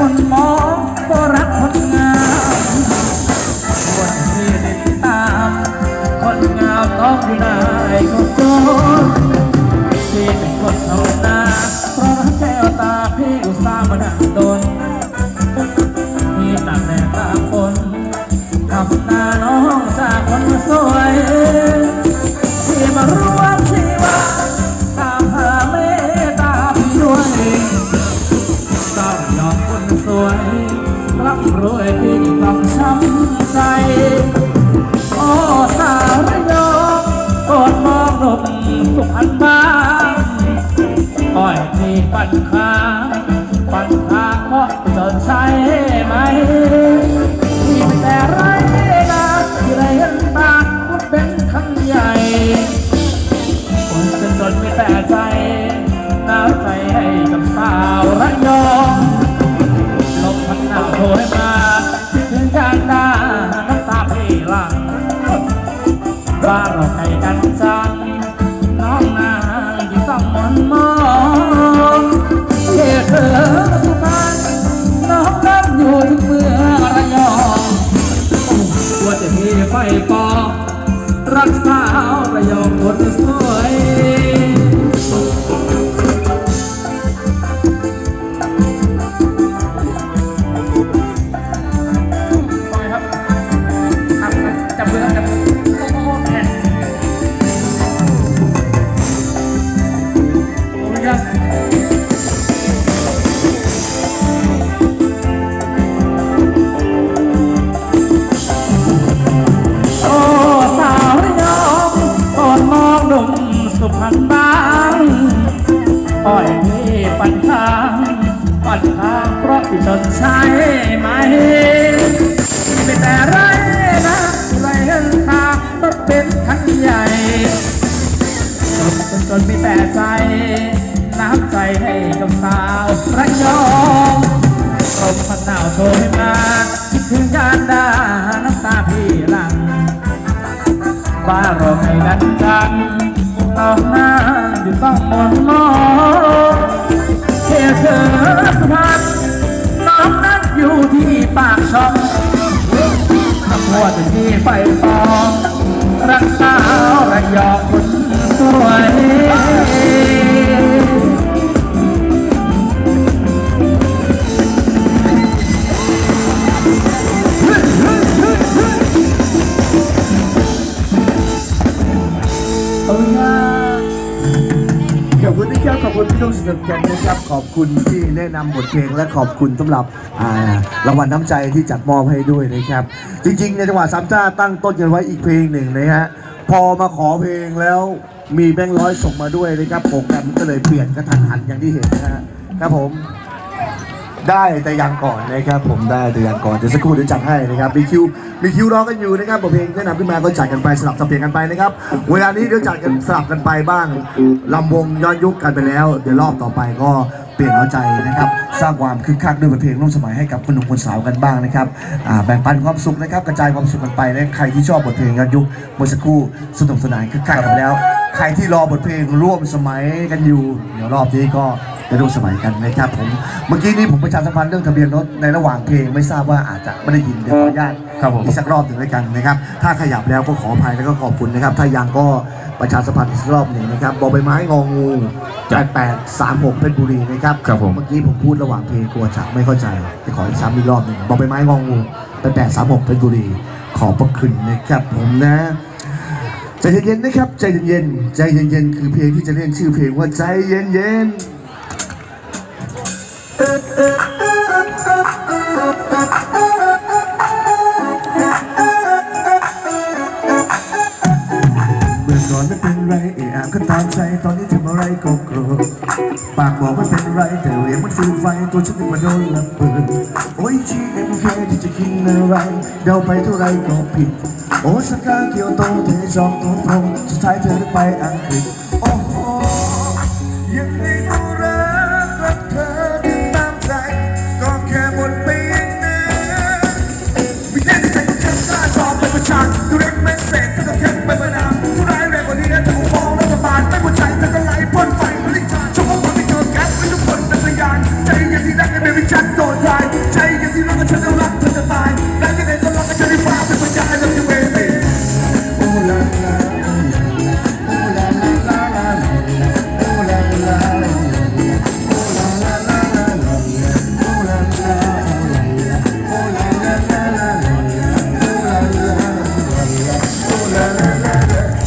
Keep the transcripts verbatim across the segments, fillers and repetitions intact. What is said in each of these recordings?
คนมองก็รักคนงามคนที่ติดตามคนงามต้องอยู่ในก็โจรที่เป็นคนธรรมดาเพราะรักแก้วตาพี่อุตส่าห์มาดังดนที่ตากแดดตากฝนทำหน้าน้องจากคนสวยที่มารวมชีวาตามหาเมตตาพี่ด้วยสาวยอมคนสวยร่ำรวยพี่ต้องช้ำใจโอ้สาวระยองกอดมองหนุ่มสุพรรณบ้างอ้อยที่ปั่นขาปั่นขาเพราะจนใช่ไหมที่ไม่แต่ไรนะที่ไรเห็นตาว่าเป็นขันใหญ่คนจนจนไม่แต่ใจน้ำใจให้กับสาวระยองลมพัดหนาวโหยมาคิดถึงการดาน้ำตาพี่หลังว่าเราใครกันจังน้องนางที่ต้องมนมองเย่เธอสุพรรณน้องนั่งอยู่ที่เมืองระยองว่าจะมีไฟปอรักสาวระยองคนสวยจับมือจับมือโอ้โหแอนโอ้ยครับโอ้สาวระยองก่อนมองหนุ่มสุพรรณบ้างอ้อยพี่ปั่นทางปั่นทางเพราะพี่จนใช่ไหมไม่แต่ไรนะไรเห็นตาก็เป็นขันใหญ่จนจนจนมีแต่ใจน้ำใจให้กับสาวระยองลมพัดหนาวโชยมาคิดถึงการดาน้ำตาพี่หลังบ้าเราให้กันจังต้องนั่งอยู่ต้องมนมองเที่ยวเธอสุพรรณน้องนั่งอยู่ที่ปากช่องหัวใจที่ไฟฟองรักสาวระยองคนสวยขอบคุณที่ครับขอบคุณที่ร่วมสนุกกันนะครับขอบคุณที่แนะนำบทเพลงและขอบคุณสำหรับรางวัลน้ำใจที่จัดมอบให้ด้วยนะครับจริงๆในจังหวะสามชาติตั้งต้นกันไว้อีกเพลงหนึ่งนะฮะพอมาขอเพลงแล้วมีแบงค์ร้อยส่งมาด้วยนะครับโปรแกรมก็เลยเปลี่ยนกระทันหันอย่างที่เห็นนะฮะครับผมได้แต่ยังก่อนนะครับผมได้แต่ยังก่อนเดี๋ยวสักครู่เดี๋ยวจัดให้นะครับมีคิวมีคิวรอกันอยู่นะครับบทเพลงแนะนำขึ้นมาก็จัดกันไปสลับสับเปลี่ยนกันไปนะครับเวลานี้เดี๋ยวจัดกันสลับกันไปบ้างลำวงย้อนยุคกันไปแล้วเดี๋ยวรอบต่อไปก็เปลี่ยนเอาใจนะครับสร้างความคึกคักด้วยบทเพลงร่วมสมัยให้กับคนหนุ่มคนสาวกันบ้างนะครับแบ่งปันความสุขนะครับกระจายความสุขกันไปนะใครที่ชอบบทเพลงย้อนยุคเมื่อสักครู่สนุกสนานคึกคักกันแล้วใครที่รอบทเพลงร่วมสมัยกันอยู่เดี๋ยวรอบนี้ก็จะร่วมสมัยกันนะครับผมเมื่อกี้นี้ผมประชาสัมพันธ์เรื่องทะเบียนรถในระหว่างเพลงไม่ทราบว่าอาจจะไม่ได้ยินเดี๋ยวขออนุญาตอีกสักรอบหนึ่งด้วยกันนะครับถ้าขยับแล้วก็ขออภัยแล้วก็ขอบคุณนะครับถ้ายังก็ประชาสัมพันธ์อีกรอบหนึ่งนะครับบอใบไม้งองูแปดแปดสามหกเพชรบุรีนะครับเมื่อกี้ผมพูดระหว่างเพลงกลัวจะไม่เข้าใจจะขออีกซ้ำอีกรอบหนึ่งบอใบไม้งองูแปดแปดสามหกเพชรบุรีขอบพระคุณนะครับผมนะใจเย็นๆนะครับใจเย็นๆใจเย็นๆคือเพลงที่จะเรียกชื่อเพลงว่าใจเย็นๆก่อนไม่เป็นไรเอะอะก็ตามใจตอนนี้ทำอะไรก็โกรธปากบอกไม่เป็นไรแต่เรียกมันฟืนไฟตัวฉันนึกว่าโดนระเบิดโอ้ย จี เอ็ม เค ที่จะคิดอะไรเดาไปเท่าไรก็ผิดโอ้สักการเกี่ยวโตเทจองตัวตรงสุดท้ายเธอได้ไปอังกฤษโอ้โหยังไงก็รักรักเธอที่ตามใจก็แค่หมดไปอย่างนั้นไม่แน่ใจก็แค่กล้าชอบไปประชันดูเล็กแม่เสร็จก็แค่ไปประนามผู้ร้ายแรงกว่านี้นะจะมองรัฐบาลไม่หัวใจแต่ก็ไหลพ่นไฟบริการชอบคนที่เจอแก๊สไม่ทุกคนเป็นพยานใจอย่างที่รักกันไม่มีฉันโดนใจใจอย่างที่รักก็ฉันจะรักเธอจะตายได้ยังไงก็รักก็ฉันได้ฟ้าเป็นพยานแล้วจะเวทีโอ้ลาลาโอ้ลาลาลาลาโอ้ลาลาโอ้ลาลาลาลาโอ้ลาลาโอ้ลาลาลาลาโอ้ลาลาโอ้ลาลาลา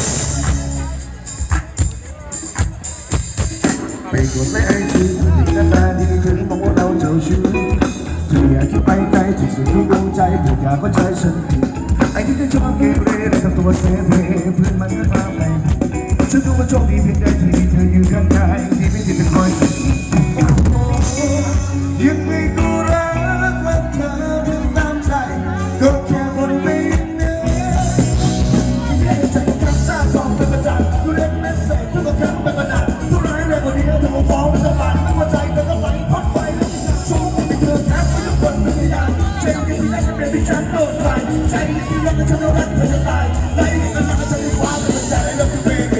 ไปกดไลค์ไอจีหน้าตาดีเธอบอกว่าเราเจ้าชู้เธออยากคิดไปไกลที่สุดทุกดวงใจเธออยากเข้าใจฉันผิดไอ้ที่เธอชอบเกเรและทำตัวเซเว่เพื่อนมันก็พาไปฉันรู้ว่าโชคดีเพียงใดที่เธออยู่ข้างกายที่ไม่ได้เป็นคอยสักยังไม่กูรักและเธอทำตามใจก็แค่บนไม่เนื้อใจก็กลับตาทองเป็นประจันดูเล่นแมสเซจทุกครั้งเป็นประดับทุร้ายแรงกว่านี้เธอฟ้องเป็นสบายไม่เข้าใจเธอก็ไหลพัดไฟแล้วช่วงที่เธอแทบไม่ทุกคนเป็นพยานใจที่ที่แรกเป็นที่ฉันโดนใครใจที่รักก็ฉันรักเธอจะตายไหนก็รักก็ฉันได้ฟ้าเป็นใจแล้วคือเบบี้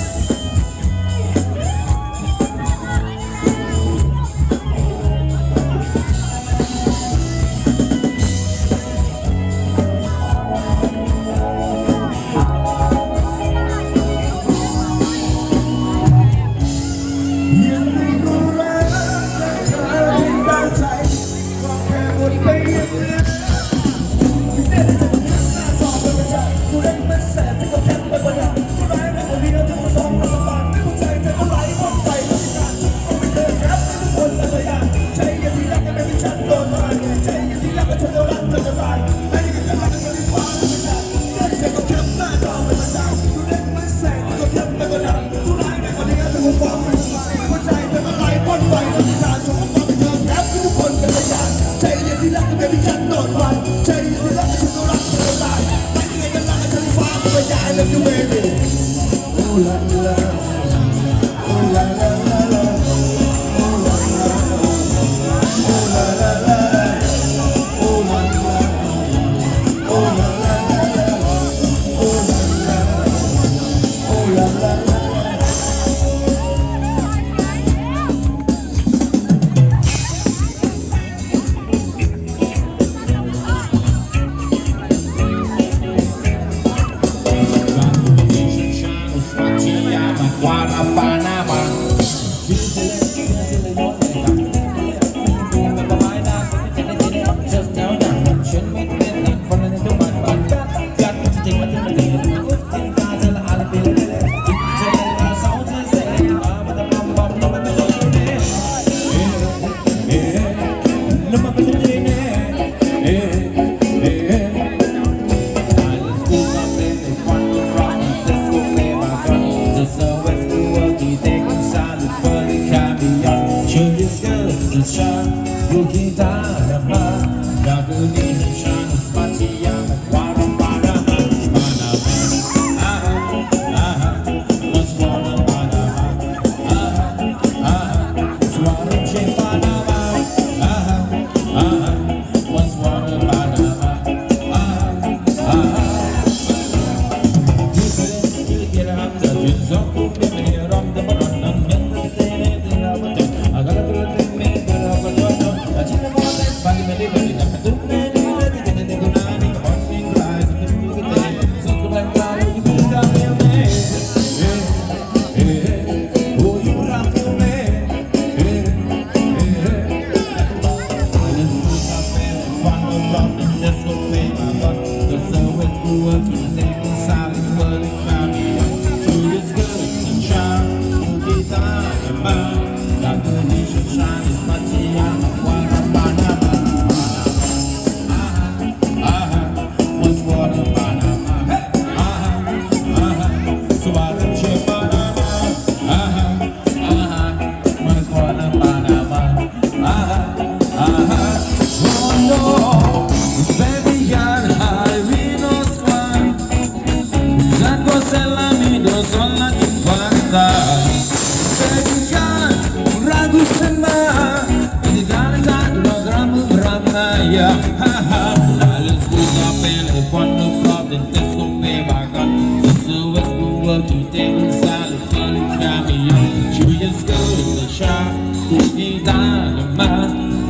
ยังไม่รู้รักและเธอที่ตั้งใจก็แค่หมดไปอย่างนี้เด็ดจะมาหน้าจอเป็นประจันดูเล่นแมสเซจที่ก็แคปไปประดับดูร้ายแรงกว่านี้เธอมาซ้อมมาสบายไม่เข้าใจเธอก็ไหลหมดไปแล้วที่นั่นก็ไม่เคยแคปให้ทุกคนเป็นพยานใจอย่างที่รักกันไม่มีฉันโดนมาใจอย่างที่รักก็ฉันจะรักเธอจะตายไม่ได้กันรักกันจะได้ฟ้าเป็นพยานเด็ดจะก็แคปหน้าจอเป็นประจันดูเล่นแมสเซจที่ก็แคปไปประดับดูร้ายแรงกว่านี้เธอมาฟ้องเป็นพยานไม่เข้าใจเธอก็ไหลหมดไปแล้วที่นั่นจงฟังเธอแคปให้ทุกคนเป็นพยานใจอย่างที่รักกันไม่มีฉันโดนมาใจอย่างที่รักก็ฉันจะรักเธอจะตายไม่ได้กันรักกันจะได้ฟ้าเป็นพยานแล้วจะเวทีโอ้ลาลาโอ้ลาลาลาลาโอ้ลาลาโอ้ลาลาลาโอ้ลาลาโอ้ลาลาลาโอ้ลาลาโอ้ลาลาลา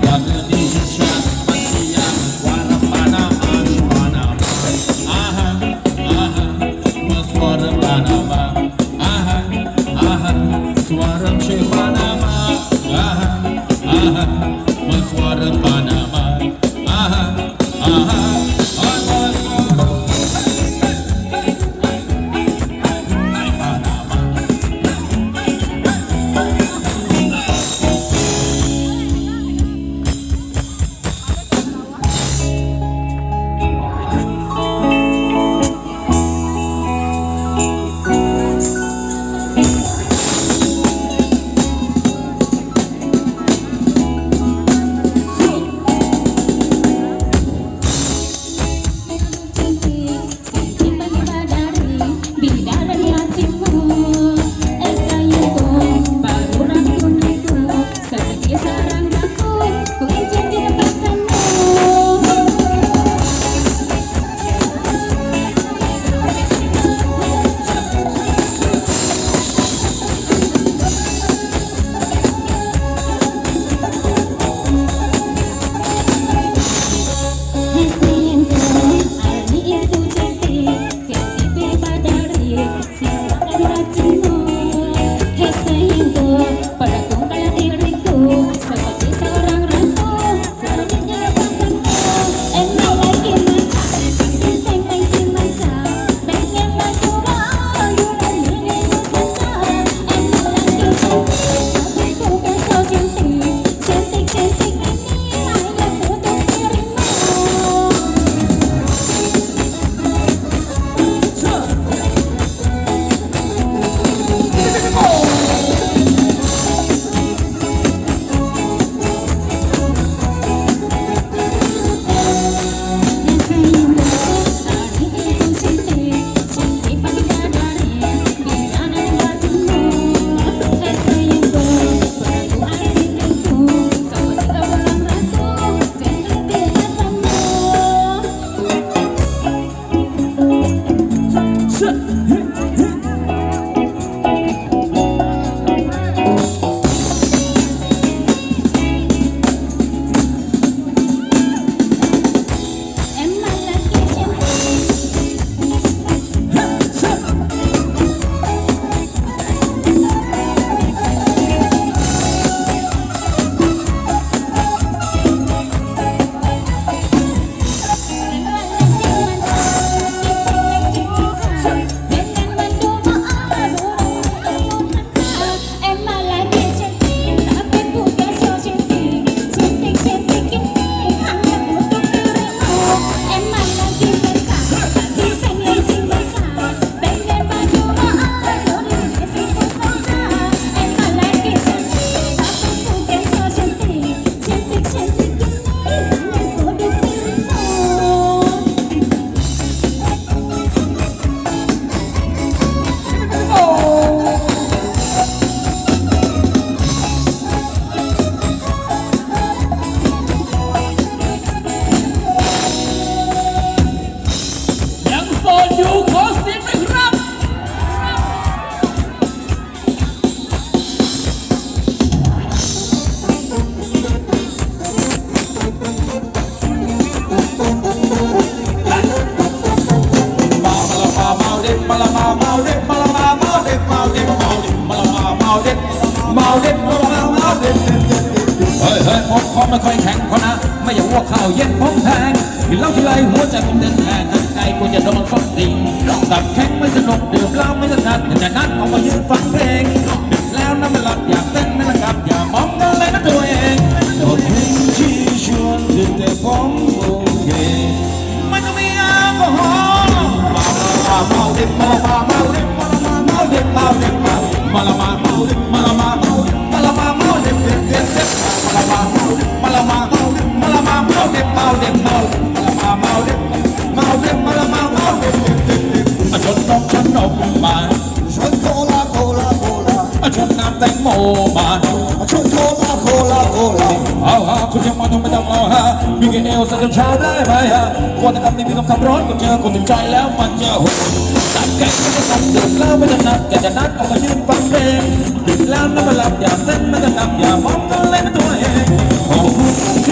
ไม่ค่อยแข็งเพราะนะไม่อยากว่าข้าวเย็นพร้อมแทงกินเหล้าทีไรหัวใจผมเต้นแทงทั้งใจกูจะโดนฟังติงตับแข็งไม่สนุกดื่มเหล้าไม่ถนัดแต่จะนัดออกมายืนฟังเพลงดึกแล้วน้ำไม่หลับอยากเต้นไม่ระงับอย่ามองกันเลยนะตัวเองโดนเพลงที่ชวนดื่มแต่ผมโอเคไม่ต้องมีแอลกอฮอล์เมาเด็กเมาเมาเมาเด็กเมาเมาเด็กเมาเด็กเมามาละมาเมาเด็กมาละมาเมาเด็กมาละมาเมาเด็กเด็กเด็กเด็กมาละมาเมาเด็กมาละมาเมาเด็กมาละมาเมาเด็กเมาเด็กเมามาละมาเมาเด็กเมาเด็กมาละมาเมาเด็กเด็กเด็กเด็กชนนมชนนมมาชนโคลาโคลาโคลาชนน้ำแตงโมมาชนโคลาโคลาโคลาเอาฮะคุณยังมาทำไม่ต้องเอาฮะมีแค่เอวสักเช้าได้ไหมฮะวันนี้คำนี้มีคำขับรถก็เจอคนถึงใจแล้วมันจะหดตัดแก่ไม่ต้องดื่มแล้วไม่ต้องนัดแกจะนัดออกมายืนฟังเพลงดื่มแล้วน้ำไม่หลับอย่าเต้นไม่ต้องนับอย่ามองกันเล่นตัวเองขอบคุณ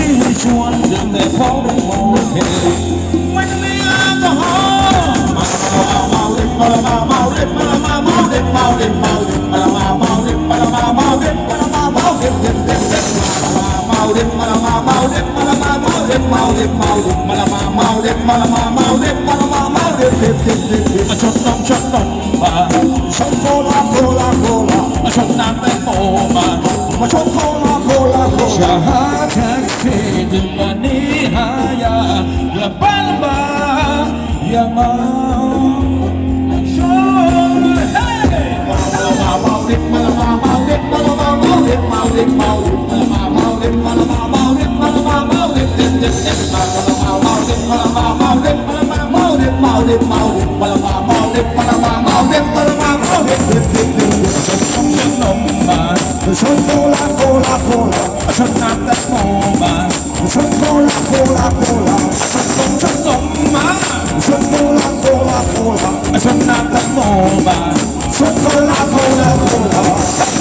ลามาเมาดิบมาลามาเมาดิบดิบดิบดิบดิบชนนมชนนมมาชนโคลาโคลาโคลาชนน้ำแตงโมมามาชนโคลาโคลาโคจะลาหาแท็กซี่ถึงวันนี้หายาละบ้าละบ้าอย่าเมาชนเฮ้ยมาลามาเมาดิบมาลามาเมาดิบมาลามาเมาดิบเมาดิบเมาดิบมาลามาเมาดิบมาลามาเมาดิบมาลามาเมาดิบดิบดิบดิบมาลามาเมาดิบมาลามาเมาดิบมาลามาเมาดิบเมาดิบเมาดิบมาลามาเมาดิบมาลามาเมาดิบมาลามาเมาดิบดิบดิบดิบชนนมมาชนโคลาโคลาโคลาชนน้ำแตงโมมาชนโคลาโคลาโคลาชนนมชนนมมาชนโคลาโคลาโคลาชนน้ำแตงโมมาชนโคลาโคลาโคลา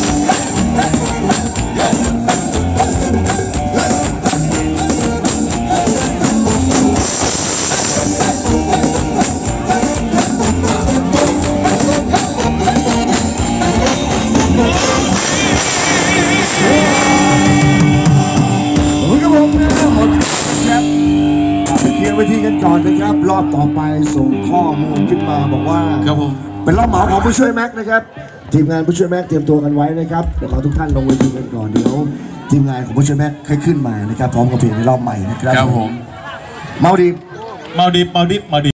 ครับผมนะหมดครับเคลียร์เวทีกันก่อนนะครับ รอบต่อไปส่งข้อมูลขึ้นมาบอกว่าครับผมเป็นรอบเหมาของผู้ช่วยแม็กนะครับ ทีมงานผู้ช่วยแม็กเตรียมตัวกันไว้นะครับเดี๋ยวขอทุกท่านลงเวทีกันก่อนเดี๋ยวทีมงานของผู้ช่วยแม็กให้ขึ้นมานะครับพร้อมกับเพลงในรอบใหม่นะครับครับผมเมาดีเมาดิบเมาดิบเมาดิบ